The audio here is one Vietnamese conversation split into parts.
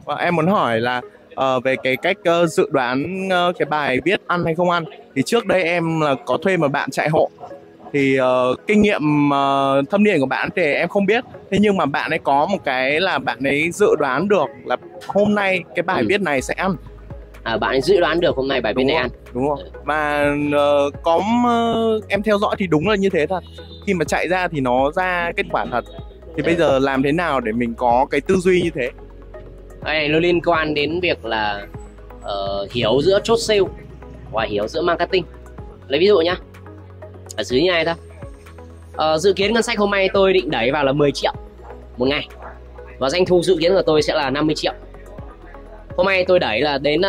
Em muốn hỏi là về cái cách dự đoán cái bài viết ăn hay không ăn. Thì trước đây em là có thuê một bạn chạy hộ. Thì kinh nghiệm thâm niên của bạn thì em không biết. Thế nhưng mà bạn ấy có một cái là bạn ấy dự đoán được là hôm nay cái bài viết này sẽ ăn. Bạn ấy dự đoán được hôm nay bài viết này ăn. Đúng không? Và em theo dõi thì đúng là như thế thật. Khi mà chạy ra thì nó ra kết quả thật. Thì bây giờ làm thế nào để mình có cái tư duy như thế? Cái này nó liên quan đến việc là hiểu giữa chốt sale và hiểu giữa marketing. Lấy ví dụ nhá, ở dưới như này thôi. Dự kiến ngân sách hôm nay tôi định đẩy vào là 10 triệu một ngày, và doanh thu dự kiến của tôi sẽ là 50 triệu. Hôm nay tôi đẩy là đến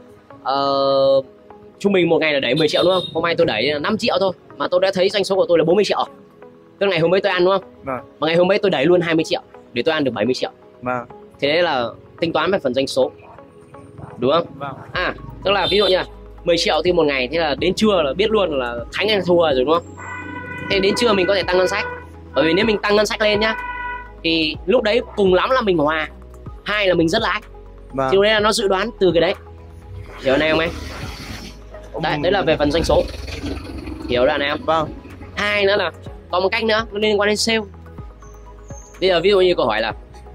trung bình một ngày là đẩy 10 triệu đúng không? Hôm nay tôi đẩy 5 triệu thôi mà tôi đã thấy doanh số của tôi là 40 triệu. Tức ngày hôm ấy tôi ăn đúng không? Mà ngày hôm ấy tôi đẩy luôn 20 triệu để tôi ăn được 70 triệu. Thế đấy là tính toán về phần doanh số, đúng không? Tức là ví dụ như là 10 triệu thì một ngày, thế là đến trưa là biết luôn là thắng hay thua rồi đúng không? Thế đến trưa mình có thể tăng ngân sách, bởi vì nếu mình tăng ngân sách lên nhá thì lúc đấy cùng lắm là mình hòa, hai là mình rất lãi. Thì đấy là nó dự đoán từ cái đấy, hiểu này không em? Đấy là về phần doanh số, hiểu đoạn này không? Hai nữa là còn một cách nữa nó liên quan đến sale. Bây giờ ví dụ như câu hỏi là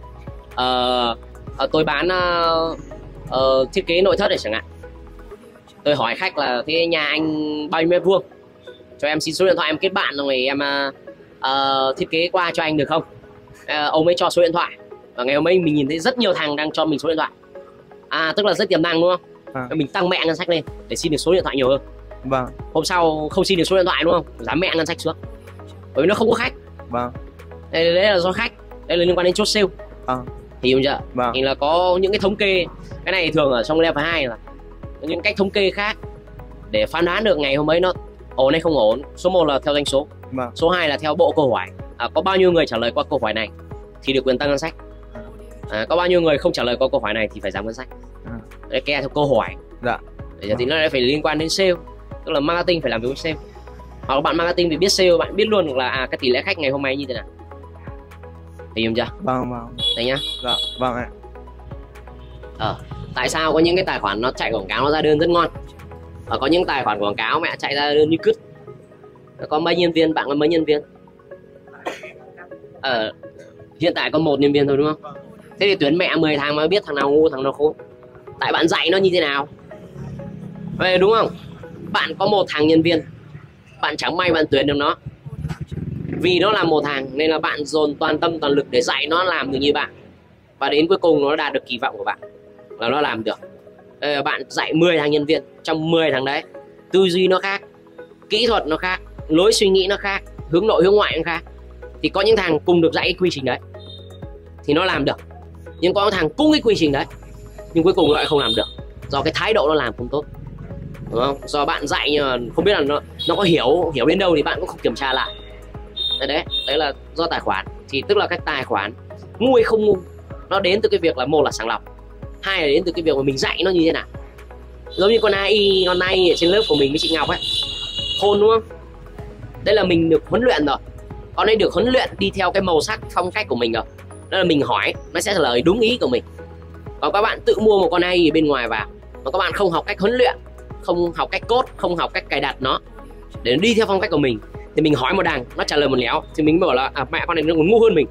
tôi bán thiết kế nội thất này chẳng hạn. Tôi hỏi khách là thế nhà anh bao nhiêu mét vuông, cho em xin số điện thoại, em kết bạn rồi em thiết kế qua cho anh được không? Ông ấy cho số điện thoại, và ngày hôm ấy mình nhìn thấy rất nhiều thằng đang cho mình số điện thoại. Tức là rất tiềm năng đúng không? Mình tăng mẹ ngân sách lên để xin được số điện thoại nhiều hơn. Hôm sau không xin được số điện thoại đúng không? Giảm mẹ ngân sách xuống, bởi vì nó không có khách. Đấy là do khách, đây là liên quan đến chốt sale. Hiểu chưa? Thì là có những cái thống kê, cái này thường ở trong level 2 là những cách thống kê khác để phán đoán được ngày hôm ấy nó ổn hay không ổn. Số 1 là theo doanh số, số 2 là theo bộ câu hỏi. Có bao nhiêu người trả lời qua câu hỏi này thì được quyền tăng ngân sách, có bao nhiêu người không trả lời qua câu hỏi này thì phải giảm ngân sách. Đấy, kè theo câu hỏi. Thì nó phải liên quan đến sale, tức là marketing phải làm việc với sale. Hoặc là bạn marketing thì biết sale, bạn biết luôn là cái tỷ lệ khách ngày hôm nay như thế nào. Hiểu chưa? Đấy nhá. Tại sao có những cái tài khoản nó chạy quảng cáo nó ra đơn rất ngon, và có những tài khoản quảng cáo mẹ chạy ra đơn như cứt. Có mấy nhân viên, bạn có mấy nhân viên? Hiện tại có 1 nhân viên thôi đúng không? Thế thì tuyển mẹ 10 thằng mà biết thằng nào ngu thằng nào khôn. Tại bạn dạy nó như thế nào, vậy đúng không? Bạn có 1 thằng nhân viên, bạn chẳng may bạn tuyển được nó, vì nó là 1 thằng nên là bạn dồn toàn tâm toàn lực để dạy nó làm được như bạn, và đến cuối cùng nó đạt được kỳ vọng của bạn là nó làm được. Bạn dạy 10 thằng nhân viên, trong 10 thằng đấy tư duy nó khác, kỹ thuật nó khác, lối suy nghĩ nó khác, hướng nội hướng ngoại nó khác. Thì có những thằng cùng được dạy cái quy trình đấy thì nó làm được, nhưng có những thằng cùng cái quy trình đấy nhưng cuối cùng nó lại không làm được, do cái thái độ nó làm không tốt, đúng không? Do bạn dạy nhưng mà không biết là nó có hiểu đến đâu thì bạn cũng không kiểm tra lại. Đấy là do tài khoản. Thì tức là cái tài khoản ngu hay không ngu nó đến từ cái việc là, một là sàng lọc, hai là đến từ cái việc mà mình dạy nó như thế nào. Giống như con AI ở trên lớp của mình với chị Ngọc ấy, khôn đúng không? Đây là mình được huấn luyện rồi, con ấy được huấn luyện đi theo cái màu sắc phong cách của mình rồi. Đó là mình hỏi nó sẽ trả lời đúng ý của mình. Còn các bạn tự mua một con AI bên ngoài vào mà các bạn không học cách huấn luyện, không học cách code, không học cách cài đặt nó để nó đi theo phong cách của mình, thì mình hỏi một đằng nó trả lời một léo, thì mình bảo là mẹ con này nó còn ngu hơn mình.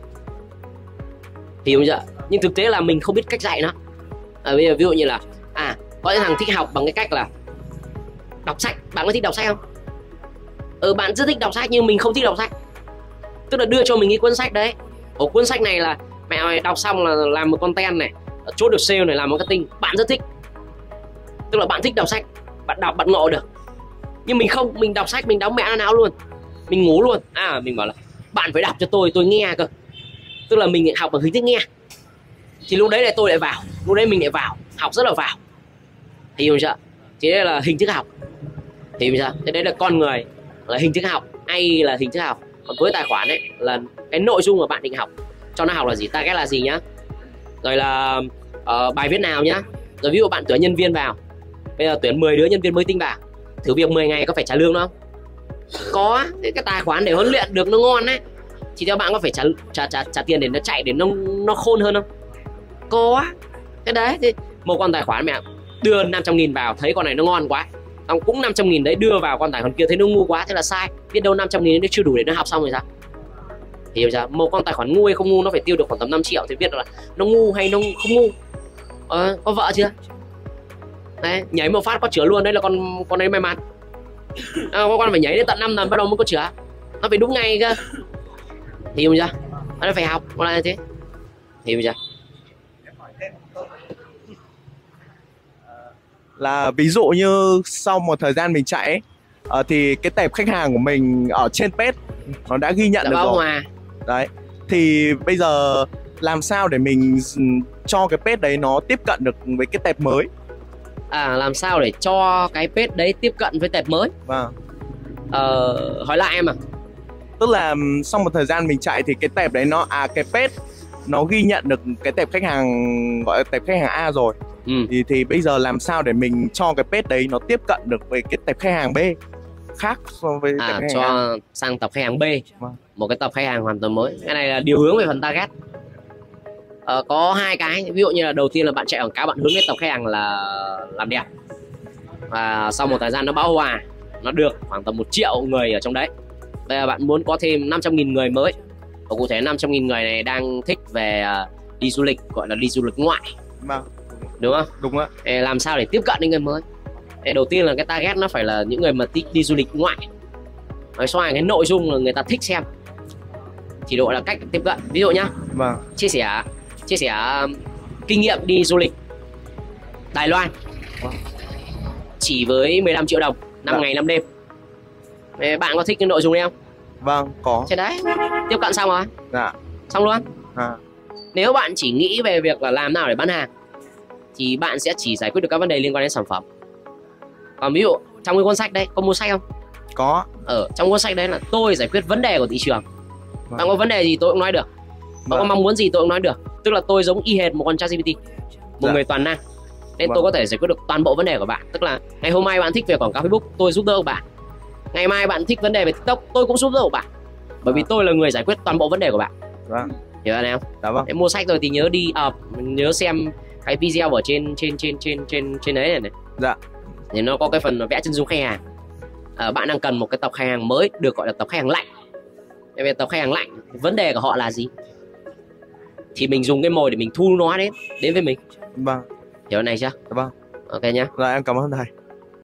Hiểu chưa? Nhưng thực tế là mình không biết cách dạy nó. Bây giờ ví dụ như là có những thằng thích học bằng cái cách là đọc sách. Bạn có thích đọc sách không? Bạn rất thích đọc sách nhưng mình không thích đọc sách. Tức là đưa cho mình cái cuốn sách đấy, cuốn sách này là mẹ ơi, đọc xong là làm một content này, chốt được sale này, làm marketing. Bạn rất thích, tức là bạn thích đọc sách, bạn đọc bạn ngộ được. Nhưng mình không, mình đọc sách mình đóng mẹ não luôn, mình ngủ luôn. Mình bảo là bạn phải đọc cho tôi nghe cơ. Tức là mình học bằng hình thức nghe. Thì lúc đấy là tôi lại vào, lúc đấy mình lại vào, học rất là vào. Hiểu chưa? Thì đây là hình thức học. Hiểu chưa? Thế đấy là con người là hình thức học, hay là hình thức học. Còn với tài khoản ấy là cái nội dung mà bạn định học, cho nó học là gì, target là gì nhá. Rồi là bài viết nào nhá. Rồi ví dụ bạn tuyển nhân viên vào, bây giờ tuyển 10 đứa nhân viên mới tinh vào, thử việc 10 ngày có phải trả lương không? Có. Thế cái tài khoản để huấn luyện được nó ngon ấy thì theo bạn có phải trả tiền để nó chạy, để nó khôn hơn không? Có. Thế đấy, thì một con tài khoản mẹ đưa 500.000 vào, thấy con này nó ngon quá, xong cũng 500.000 đấy đưa vào con tài khoản kia thấy nó ngu quá, thế là sai. Biết đâu 500.000 nó chưa đủ để nó học xong rồi sao? Hiểu chưa? Một con tài khoản ngu hay không ngu nó phải tiêu được khoảng tầm 5 triệu thì biết là nó ngu hay nó không ngu. Có vợ chưa? Đấy, nhảy một phát có chữa luôn, đấy là con ấy may mắn. Con phải nhảy đến tận 5 lần bắt đầu mới có chữa, nó phải đúng ngay cơ. Hiểu chưa? Nó phải học, nó là như thế. Hiểu chưa? Là ví dụ như sau một thời gian mình chạy ấy, thì cái tệp khách hàng của mình ở trên page nó đã ghi nhận được rồi. Hòa. Đấy. Thì bây giờ làm sao để mình cho cái page đấy nó tiếp cận được với cái tệp mới? Làm sao để cho cái page đấy tiếp cận với tệp mới? Vâng. Hỏi lại em à? Tức là sau một thời gian mình chạy thì cái tệp đấy nó cái page nó ghi nhận được cái tệp khách hàng gọi là tệp khách hàng A rồi. Thì bây giờ làm sao để mình cho cái page đấy nó tiếp cận được với cái tệp khách hàng B khác so với tệp khách cho hàng A. sang tập khách hàng B. Vâng. Một cái tập khách hàng hoàn toàn mới. Cái này là điều hướng về phần target. Có hai cái, ví dụ như là đầu tiên là bạn chạy quảng cáo, bạn hướng đến tập khách hàng là làm đẹp, và sau một thời gian nó bão hòa, nó được khoảng tầm 1 triệu người ở trong đấy. Bây giờ bạn muốn có thêm 500.000 người mới, và cụ thể 500.000 người này đang thích về đi du lịch, gọi là đi du lịch ngoại. Vâng. Đúng không? Đúng ạ. Làm sao để tiếp cận đến người mới? Đầu tiên là cái target nó phải là những người mà thích đi du lịch ngoại. Xoay cái nội dung là người ta thích xem thì độ là cách tiếp cận. Ví dụ nhá, Vâng. chia sẻ kinh nghiệm đi du lịch Đài Loan chỉ với 15 triệu đồng 5 ngày 5 đêm. Bạn có thích cái nội dung này không? Vâng, có. Thế đấy, tiếp cận xong rồi. Dạ. Xong luôn. Nếu bạn chỉ nghĩ về việc là làm nào để bán hàng thì bạn sẽ chỉ giải quyết được các vấn đề liên quan đến sản phẩm. Còn ví dụ trong cái cuốn sách đấy có mua sách không? Có. Ở trong cuốn sách đấy là tôi giải quyết vấn đề của thị trường. Bạn có vấn đề gì tôi cũng nói được. Bạn có mong muốn gì tôi cũng nói được. Tức là tôi giống y hệt một con ChatGPT, một người toàn năng, nên tôi có thể giải quyết được toàn bộ vấn đề của bạn. Tức là ngày hôm nay bạn thích về quảng cáo Facebook, tôi giúp đỡ bạn. Ngày mai bạn thích vấn đề về TikTok, tôi cũng giúp đỡ bạn. Bởi vì tôi là người giải quyết toàn bộ vấn đề của bạn. Hiểu ra nào? Dạ vâng. Em mua sách rồi thì nhớ đi nhớ xem cái video ở trên đấy này. Dạ. Thì nó có cái phần vẽ chân dung khách hàng. Bạn đang cần một cái tập khách hàng mới được gọi là tập khách hàng lạnh. Về tập khách hàng lạnh, vấn đề của họ là gì? Thì mình dùng cái mồi để mình thu nó đến với mình. Vâng. Hiểu này chưa? Dạ vâng. Ok nhá. Dạ em cảm ơn thầy.